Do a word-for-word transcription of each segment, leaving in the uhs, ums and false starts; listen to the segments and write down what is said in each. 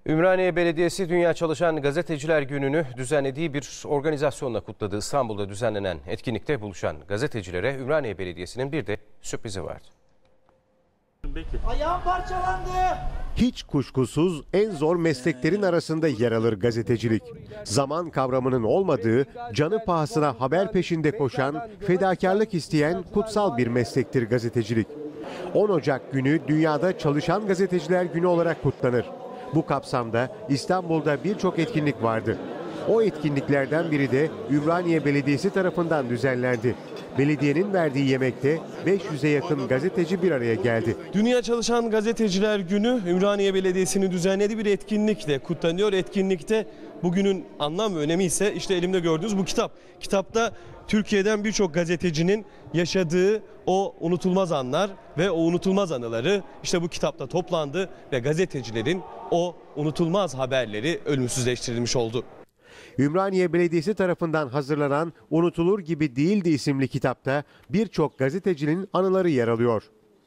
Ümraniye Belediyesi Dünya Çalışan Gazeteciler Günü'nü düzenlediği bir organizasyonla kutladı. İstanbul'da düzenlenen etkinlikte buluşan gazetecilere Ümraniye Belediyesi'nin bir de sürprizi vardı. Ayağım parçalandı. Hiç kuşkusuz en zor mesleklerin arasında yer alır gazetecilik. Zaman kavramının olmadığı, canı pahasına haber peşinde koşan, fedakarlık isteyen kutsal bir meslektir gazetecilik. on Ocak günü Dünyada Çalışan Gazeteciler Günü olarak kutlanır. Bu kapsamda İstanbul'da birçok etkinlik vardı. O etkinliklerden biri de Ümraniye Belediyesi tarafından düzenlendi. Belediyenin verdiği yemekte beş yüze yakın gazeteci bir araya geldi. Dünya Çalışan Gazeteciler Günü Ümraniye Belediyesi'nin düzenlediği bir etkinlikle kutlanıyor. Etkinlikte bugünün anlam ve önemi ise işte elimde gördüğünüz bu kitap. Kitapta Türkiye'den birçok gazetecinin yaşadığı o unutulmaz anlar ve o unutulmaz anıları işte bu kitapta toplandı ve gazetecilerin o unutulmaz haberleri ölümsüzleştirilmiş oldu. Ümraniye Belediyesi tarafından hazırlanan Unutulur Gibi Değildi isimli kitapta birçok gazetecinin anıları yer alıyor.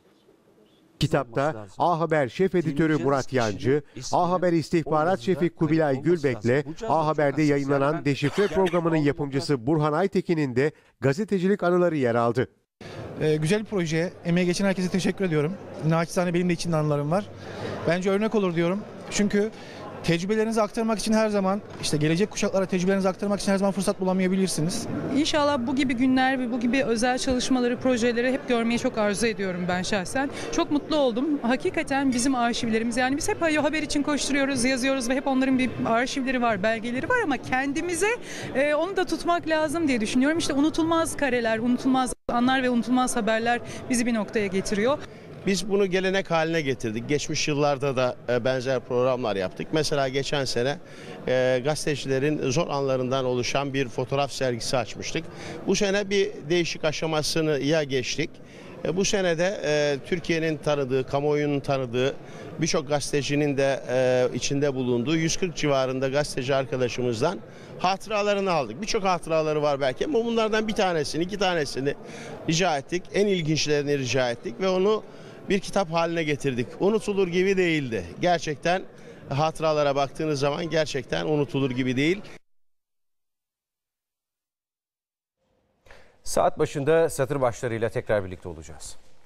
Kitapta A Haber Şef Editörü Murat Yancı, A Haber İstihbarat Şefi Kubilay Gülbek'le A Haber'de yayınlanan Deşifre programının yapımcısı Burhan Aytekin'in de gazetecilik anıları yer aldı. Ee, güzel bir projeye, emeğe geçen herkese teşekkür ediyorum. Naçizane benim de içinde anılarım var. Bence örnek olur diyorum. Çünkü tecrübelerinizi aktarmak için her zaman, işte gelecek kuşaklara tecrübelerinizi aktarmak için her zaman fırsat bulamayabilirsiniz. İnşallah bu gibi günler ve bu gibi özel çalışmaları, projeleri hep görmeyi çok arzu ediyorum ben şahsen. Çok mutlu oldum. Hakikaten bizim arşivlerimiz, yani biz hep haber için koşturuyoruz, yazıyoruz ve hep onların bir arşivleri var, belgeleri var ama kendimize e, onu da tutmak lazım diye düşünüyorum. İşte unutulmaz kareler, unutulmaz anlar ve unutulmaz haberler bizi bir noktaya getiriyor. Biz bunu gelenek haline getirdik. Geçmiş yıllarda da benzer programlar yaptık. Mesela geçen sene e, gazetecilerin zor anlarından oluşan bir fotoğraf sergisi açmıştık. Bu sene bir değişik aşamasını ya geçtik. E, bu sene de e, Türkiye'nin tanıdığı, kamuoyunun tanıdığı birçok gazetecinin de e, içinde bulunduğu yüz kırk civarında gazeteci arkadaşımızdan hatıralarını aldık. Birçok hatıraları var belki ama bunlardan bir tanesini, iki tanesini rica ettik. En ilginçlerini rica ettik ve onu bir kitap haline getirdik. Unutulur gibi değildi. Gerçekten hatıralara baktığınız zaman gerçekten unutulur gibi değil. Saat başında satır başlarıyla tekrar birlikte olacağız.